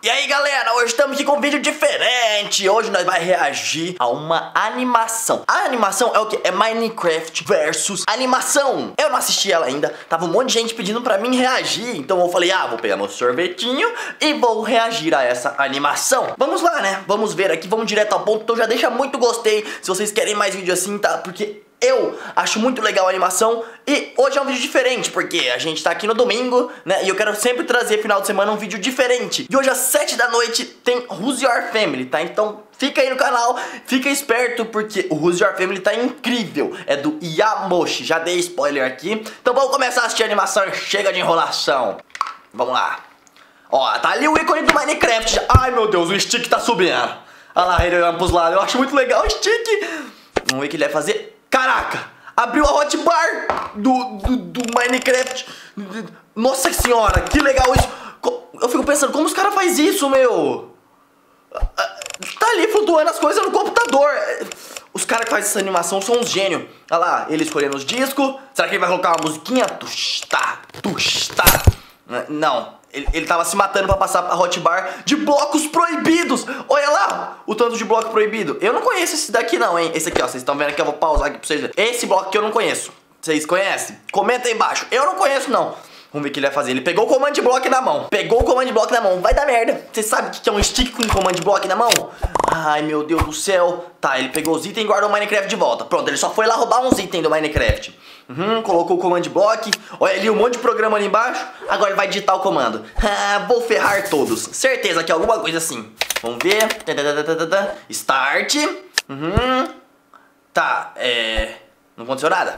E aí galera, hoje estamos aqui com um vídeo diferente. Hoje nós vamos reagir a uma animação. A animação é o que? É Minecraft versus animação. Eu não assisti ela ainda, tava um monte de gente pedindo pra mim reagir. Então eu falei, vou pegar meu sorvetinho e vou reagir a essa animação. Vamos lá, né? Vamos ver aqui, vamos direto ao ponto. Então já deixa muito gostei se vocês querem mais vídeo assim, tá? Porque eu acho muito legal a animação e hoje é um vídeo diferente, porque a gente tá aqui no domingo, né? E eu quero sempre trazer final de semana um vídeo diferente. E hoje às 7 da noite tem Who's Your Family, tá? Então fica aí no canal, fica esperto, porque o Who's Your Family tá incrível. É do Yamoshi, já dei spoiler aqui. Então vamos começar a assistir a animação, chega de enrolação. Vamos lá. Ó, tá ali o ícone do Minecraft. Ai meu Deus, o stick tá subindo. Olha lá, ele olhando pros lados. Eu acho muito legal o stick. Vamos ver o que ele vai fazer. Caraca, abriu a hotbar do Minecraft. Nossa senhora, que legal isso. Eu fico pensando, como os caras fazem isso, meu? Tá ali flutuando as coisas no computador. Os caras que fazem essa animação são uns gênios. Olha lá, ele escolhendo os discos. Será que ele vai colocar uma musiquinha? Tuxtá. Não, ele tava se matando pra passar a hotbar de blocos proibidos. Olha lá, o tanto de bloco proibido. Eu não conheço esse daqui não, hein. Esse aqui, ó, vocês estão vendo aqui, eu vou pausar aqui pra vocês verem. Esse bloco que eu não conheço. Vocês conhecem? Comenta aí embaixo. Eu não conheço não. Vamos ver o que ele vai fazer. Ele pegou o command block na mão. Vai dar merda. Você sabe o que é um stick com command block na mão? Ai, meu Deus do céu. Tá, ele pegou os itens e guardou o Minecraft de volta. Pronto, ele só foi lá roubar uns itens do Minecraft. Colocou o command block. Olha ali um monte de programa ali embaixo. Agora ele vai digitar o comando. Vou ferrar todos. Certeza que é alguma coisa assim. Vamos ver. Start. Tá, não aconteceu nada.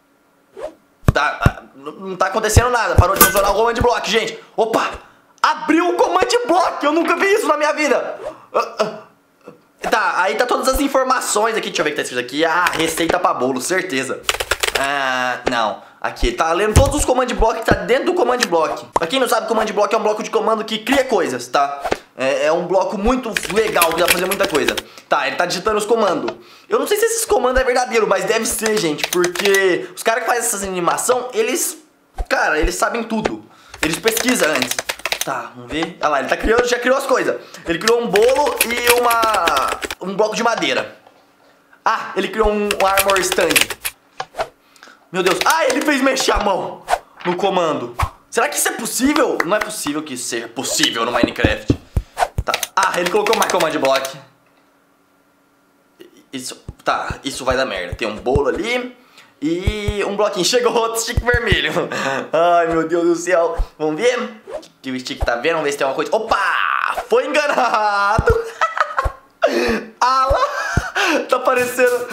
Tá, não tá acontecendo nada. Parou de funcionar o command block, gente. Opa, abriu o command block. Eu nunca vi isso na minha vida. Tá, aí tá todas as informações aqui. Deixa eu ver o que tá escrito aqui. Receita pra bolo, certeza. Não. Aqui, tá lendo todos os command block que tá dentro do command block. Pra quem não sabe, command block é um bloco de comando que cria coisas, tá? É um bloco muito legal, que dá pra fazer muita coisa. Tá, ele tá digitando os comandos. Eu não sei se esses comandos é verdadeiro, mas deve ser, gente. Porque os caras que fazem essas animação, eles... Cara, eles sabem tudo. Eles pesquisam antes. Tá, vamos ver. Olha lá, ele tá criando, já criou as coisas. Ele criou um bolo e um bloco de madeira. Ele criou um armor stand. Meu Deus, ele fez mexer a mão no comando. Será que isso é possível? Não é possível que isso seja possível no Minecraft. Tá, ele colocou mais command block. Isso vai dar merda. Tem um bolo ali e um bloquinho. Chegou outro stick vermelho. Ai, meu Deus do céu. Vamos ver o que o stick tá vendo. Vamos ver se tem uma coisa. Opa! Foi enganado. Lá, tá parecendo...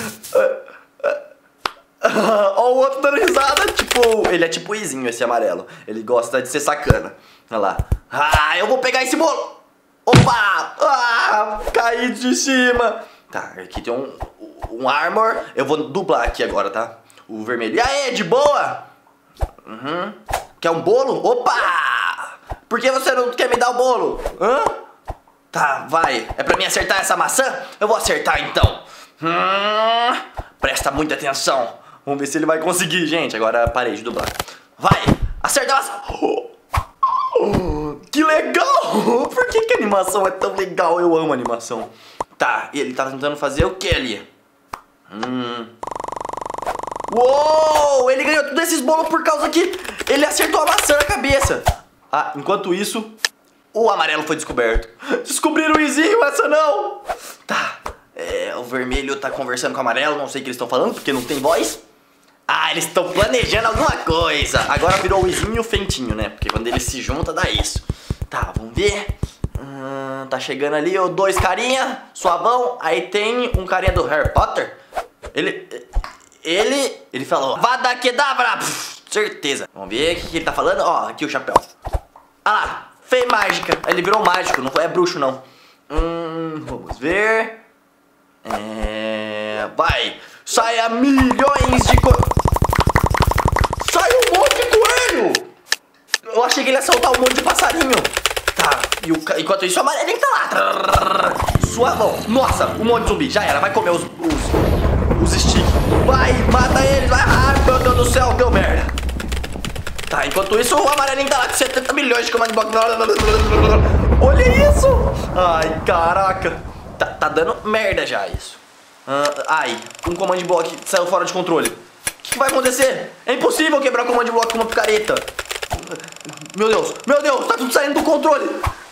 Ó, o outro dando risada, ele é tipo o Izinho, esse amarelo. Ele gosta de ser sacana. Olha lá. Eu vou pegar esse bolo. Opa! Caí de cima. Tá, aqui tem um armor. Eu vou dublar aqui agora, tá? O vermelho. E aí, de boa? Quer um bolo? Opa! Por que você não quer me dar o bolo? Tá, vai. É pra mim acertar essa maçã? Eu vou acertar então. Presta muita atenção. Vamos ver se ele vai conseguir, gente. Agora parei de dublar. Vai! Acerta a maçã! Que legal! Por que a animação é tão legal? Eu amo animação. Tá, ele tá tentando fazer o que ali? Uou! Ele ganhou todos esses bolos por causa que ele acertou a maçã na cabeça. Enquanto isso, o amarelo foi descoberto. Descobriram o Izinho, essa não! Tá, o vermelho tá conversando com o amarelo. Não sei o que eles estão falando, porque não tem voz. Eles estão planejando alguma coisa. Agora virou o Izinho e o Fentinho, né? Porque quando eles se juntam dá isso. Tá, vamos ver. Tá chegando ali, dois carinha, suavão. Aí tem um carinha do Harry Potter. Ele falou Vada Kedavra. Certeza. Vamos ver o que ele tá falando. Ó, aqui o chapéu. Lá, fei mágica. Ele virou mágico, não é bruxo não. Vamos ver. Vai. Saia milhões de Sai um monte de coelho. Eu achei que ele ia soltar um monte de passarinho. Tá, enquanto isso a amarelinha tá lá. Suavão. Nossa, um monte de zumbi. Já era, vai comer os sticks. Vai, mata eles, vai. Meu Deus do céu, deu merda. Tá, enquanto isso o amarelinho tá lá com 70 milhões de command block. Olha isso? Ai, caraca. Tá dando merda já isso. Ai, um command block saiu fora de controle. O que vai acontecer? É impossível quebrar o command block com uma picareta. Meu Deus, tá tudo saindo do controle.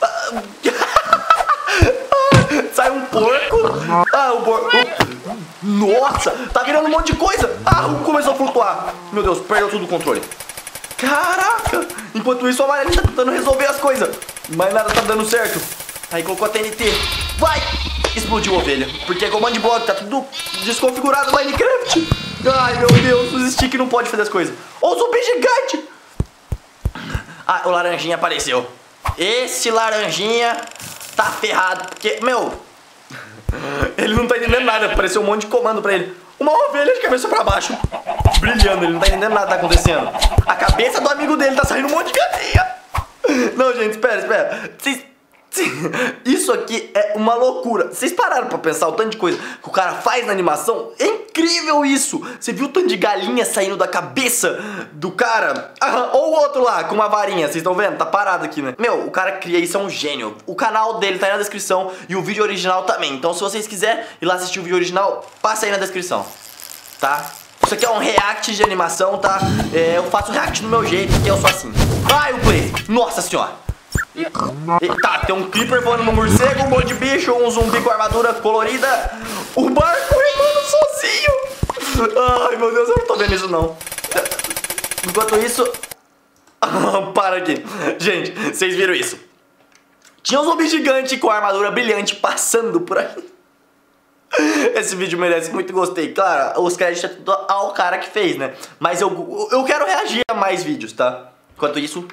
Sai um porco. O porco. Nossa, tá virando um monte de coisa. Começou a flutuar. Meu Deus, perdeu tudo o controle. Caraca. Enquanto isso, a amarelinha tá tentando resolver as coisas, mas nada tá dando certo. Aí colocou a TNT. Vai! Explodiu a ovelha. Porque é command block, tá tudo desconfigurado no Minecraft. Ai, meu Deus, os stick não pode fazer as coisas. Ó, o zumbi gigante. O laranjinha apareceu. Esse laranjinha tá ferrado. Porque, meu, ele não tá entendendo nada. Apareceu um monte de comando pra ele. Uma ovelha de cabeça pra baixo, brilhando. Ele não tá entendendo nada que tá acontecendo. A cabeça do amigo dele tá saindo um monte de gatinha. Não, gente, espera. Isso aqui é uma loucura. Vocês pararam pra pensar o tanto de coisa que o cara faz na animação? É incrível isso. Você viu o tanto de galinha saindo da cabeça do cara? Ou o outro lá com uma varinha, vocês estão vendo? Tá parado aqui, né? Meu, o cara cria isso, é um gênio. O canal dele tá aí na descrição e o vídeo original também. Então se vocês quiserem ir lá assistir o vídeo original, passa aí na descrição, tá? Isso aqui é um react de animação, tá? Eu faço react do meu jeito, porque eu sou assim. O play. Nossa senhora. Tá, tem um creeper voando no morcego, um monte de bicho, um zumbi com armadura colorida, o barco remando sozinho. Ai, meu Deus, eu não tô vendo isso não. Enquanto isso... Para aqui. Gente, vocês viram isso? Tinha um zumbi gigante com armadura brilhante passando por aí. Esse vídeo merece muito gostei. Claro, os créditos é tudo ao cara que fez, né? Mas eu quero reagir a mais vídeos, tá? Enquanto isso...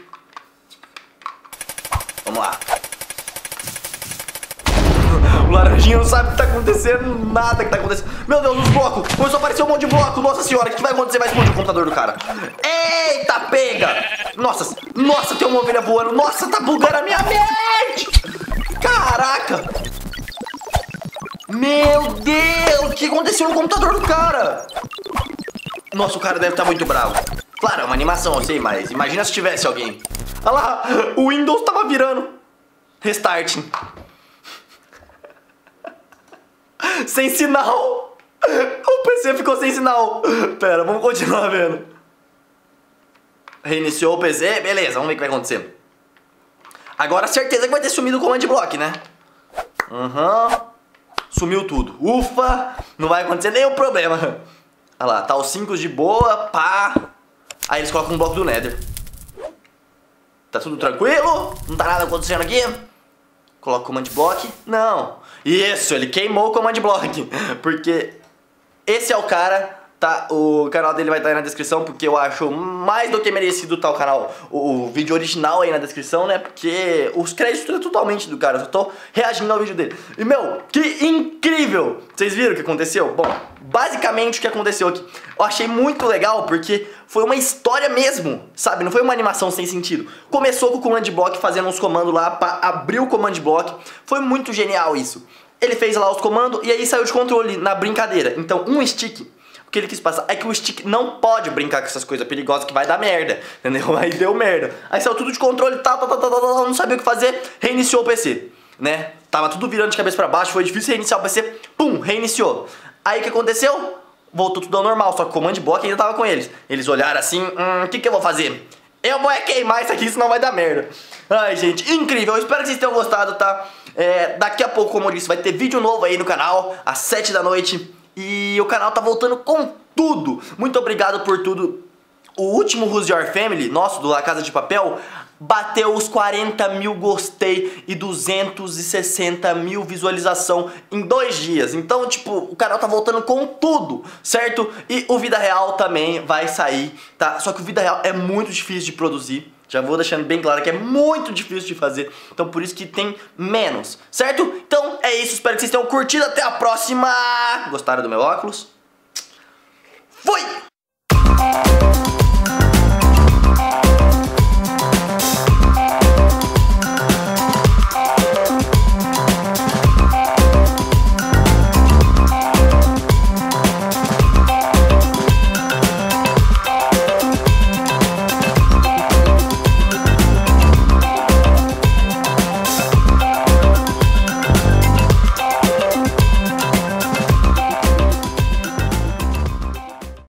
Vamos lá. O laranjinha não sabe o que tá acontecendo, nada que tá acontecendo. Meu Deus, os blocos. Começou a aparecer um monte de bloco. Nossa senhora, o que vai acontecer? Vai explodir o computador do cara. Eita, pega. Nossa, tem uma ovelha voando. Nossa, tá bugando a minha mente. Caraca. Meu Deus, o que aconteceu no computador do cara? Nossa, o cara deve estar muito bravo. Claro, é uma animação, eu sei, mas imagina se tivesse alguém. Olha lá, o Windows tava virando. Restarting. Sem sinal. O PC ficou sem sinal. Pera, vamos continuar vendo. Reiniciou o PC, beleza, vamos ver o que vai acontecer. Agora certeza que vai ter sumido o command block, né? Sumiu tudo. Ufa, não vai acontecer nenhum problema. Olha lá, tá os 5 de boa, pá. Aí eles colocam um bloco do Nether. Tá tudo tranquilo? Não tá nada acontecendo aqui? Coloca o command block. Não. Isso, ele queimou o command block. Porque esse é o cara, tá? O canal dele vai estar aí na descrição, porque eu acho mais do que merecido tá o canal, o vídeo original aí na descrição, né? Porque os créditos é totalmente do cara, eu só tô reagindo ao vídeo dele. E, meu, que incrível! Vocês viram o que aconteceu? Bom, basicamente o que aconteceu aqui, eu achei muito legal porque foi uma história mesmo, sabe? Não foi uma animação sem sentido. Começou com o command block fazendo uns comandos lá pra abrir o command block. Foi muito genial isso. Ele fez lá os comandos e aí saiu de controle na brincadeira. Então um stick, o que ele quis passar é que o stick não pode brincar com essas coisas perigosas que vai dar merda, entendeu? Aí deu merda. Aí saiu tudo de controle, não sabia o que fazer, reiniciou o PC, né? Tava tudo virando de cabeça pra baixo, foi difícil reiniciar o PC, pum, reiniciou. Aí o que aconteceu? Voltou tudo ao normal, só que o command block ainda tava com eles. Eles olharam assim, o que eu vou fazer? Eu vou queimar isso aqui, senão vai dar merda. Ai, gente, incrível, eu espero que vocês tenham gostado, tá? Daqui a pouco, como eu disse, vai ter vídeo novo aí no canal, às 7 da noite. E o canal tá voltando com tudo. Muito obrigado por tudo. O último Who's Your Family, nosso, do La Casa de Papel, bateu os 40 mil gostei e 260 mil visualização em 2 dias. Então, tipo, o canal tá voltando com tudo, certo? E o Vida Real também vai sair, tá? Só que o Vida Real é muito difícil de produzir. Já vou deixando bem claro que é muito difícil de fazer. Então por isso que tem menos, certo? Então é isso, espero que vocês tenham curtido. Até a próxima. Gostaram do meu óculos? Fui!